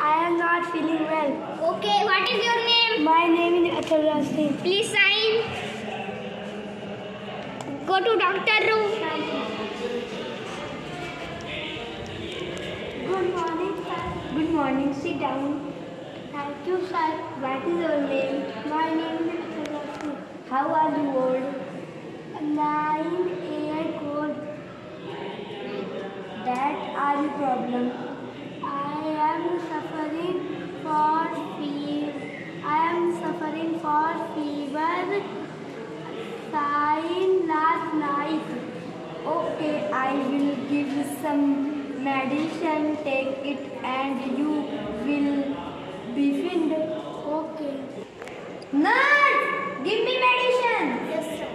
I am not feeling well. Okay, what is your name? My name is Atalra Singh. Please sign. Go to doctor room. Good morning, sir. Good morning. Sit down. Thank you, sir. What is your name? My name is Atalra Singh. How are you old? 9 years old. That are the problem. I am suffering for fever. Sign last night. Okay, I will give you some medicine. Take it and you will be fine. Okay. Nurse, give me medicine. Yes, sir.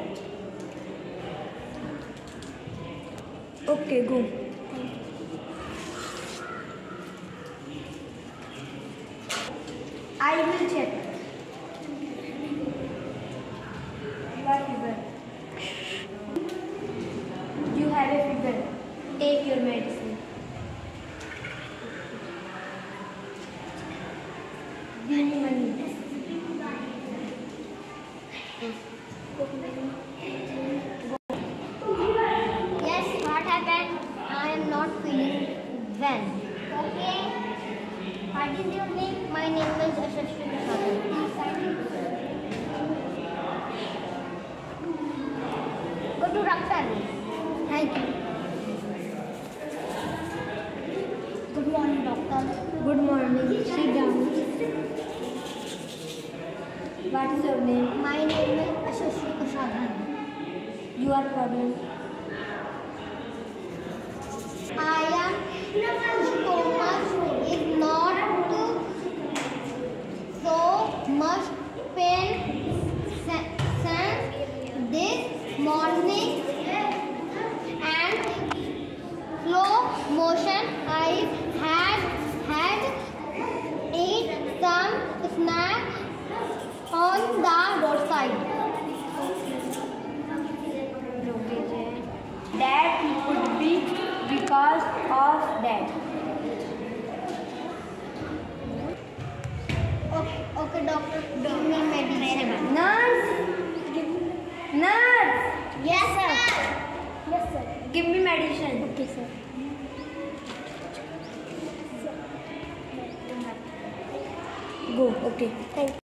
Okay, go. I will check. Your fever. You have a fever. Take your medicine. Give me money. Yes, what happened? I am not feeling well. Okay. What is your name? My name is Ashashri Prasad. Please sign. Go to doctor. Thank you. Good morning, doctor. Good morning. Sit down. What is your name? My name is Ashashri Prasad. Your problem. I am stomach is not so much pain since this morning and slow motion. I had eat some snack on the roadside. That could be because of that. Okay, doctor, give me medicine. Nurse! Nurse! Yes, sir. Yes, sir. Give me medicine. Okay, sir. Go. Okay. Thank you.